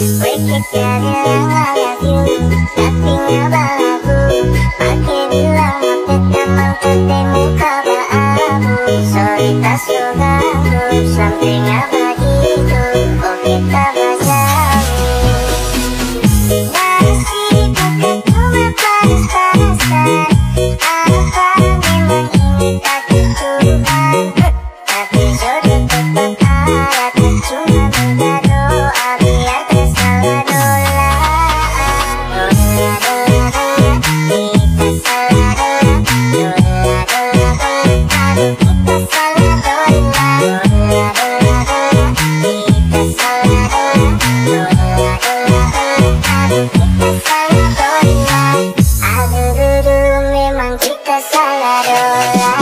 Kita bilang I love you, tapi nggak belagu. Pake bilang ngape tamang muka baabu. Sorry tak so ganggu, sampe nggak bagitu. Oh kita bajauh. Nasib bukan cuma pas-pasan. Aduh memang ini takdir Tuhan. Tapi jodoh tetap ada, cuma minta doa biar salah dola. Dola dola, kita salah dola. Dola dola, aduh kita salah dola. Dola dola, kita salah dola. Dola dola, aduh kita salah dola. Aduh memang kita salah dola.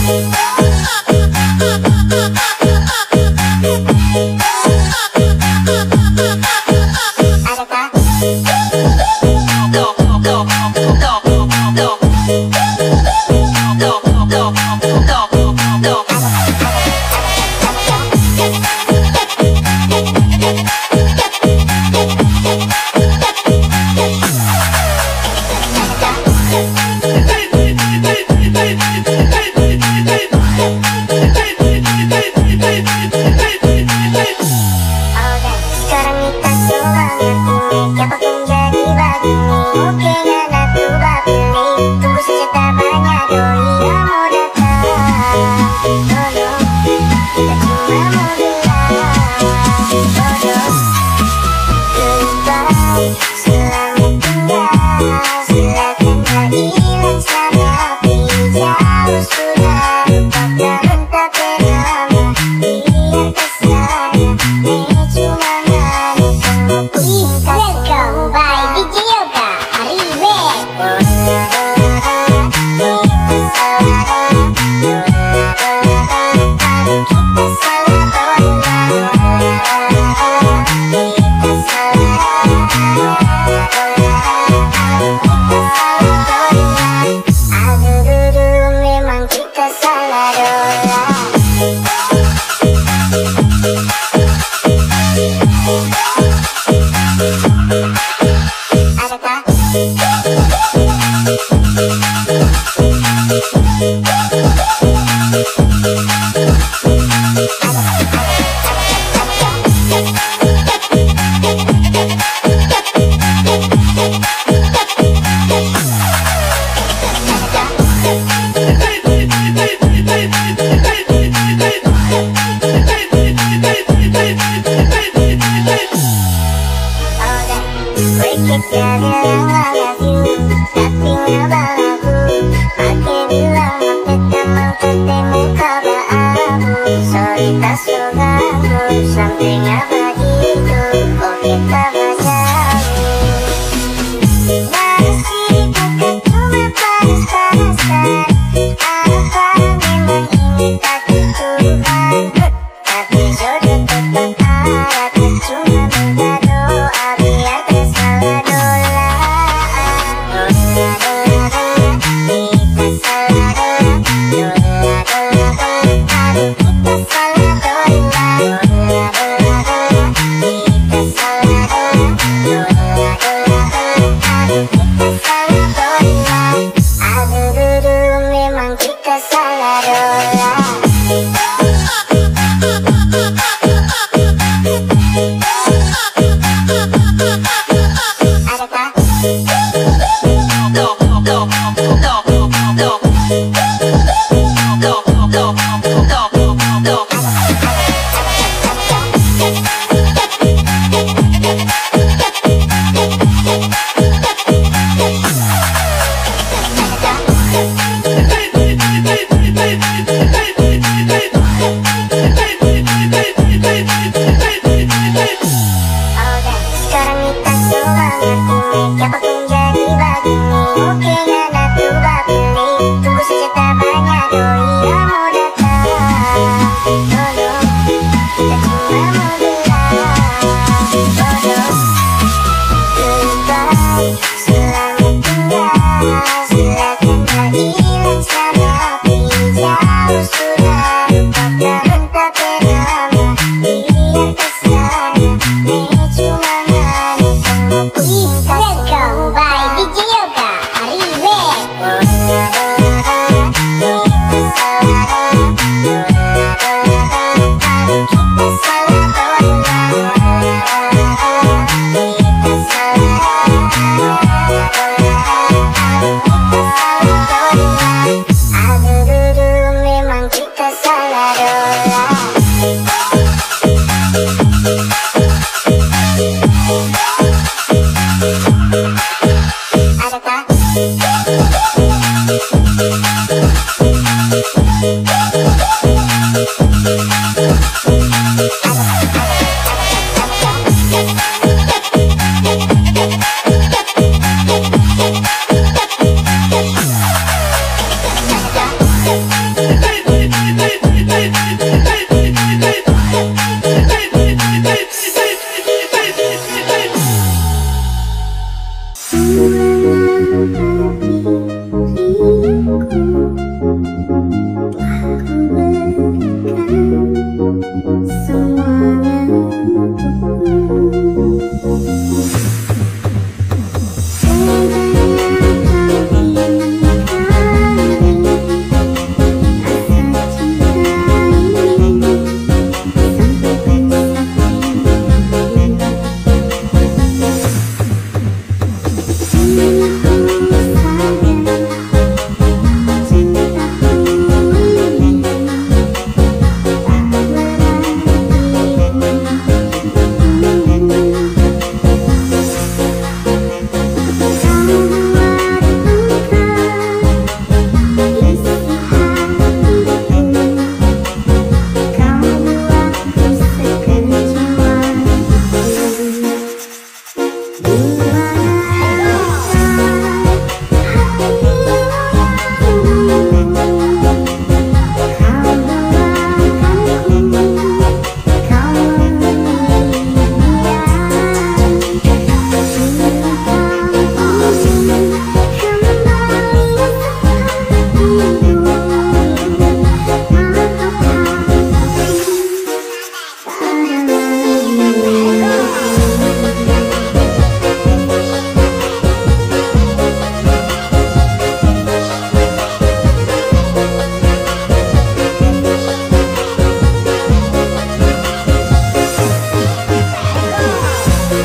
Sekarang kita semangat ini, siapapun jadi begini. Oke ngana tuh beli, tunggu saja tak banyak doi yang mau datang. Jodoh, kita cuma mau bilang jodoh. Goodbye, selamat tinggal. Silakan tak hilang sama api jauh sudah. Lupakan tak lama, biar kesana. Cuma let's go by DJ Aduh memang kita salah dola. Kita bilang I love you, tapi nggak belagu. Pake bilang ngape tamang muka baabu. Sorry tak so ganggu, sampe nggak bagitu. Oh kita bajauh. Nasib bukan cuma pas-pasan. Aduh memang ini takdir Tuhan. Tapi jodoh tetap ada, cuma minta doa biar salah dola. Dola dola, kita salah dola. Dola dola, aduh kita salah dola. Dola dola, kita salah dola.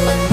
belagu.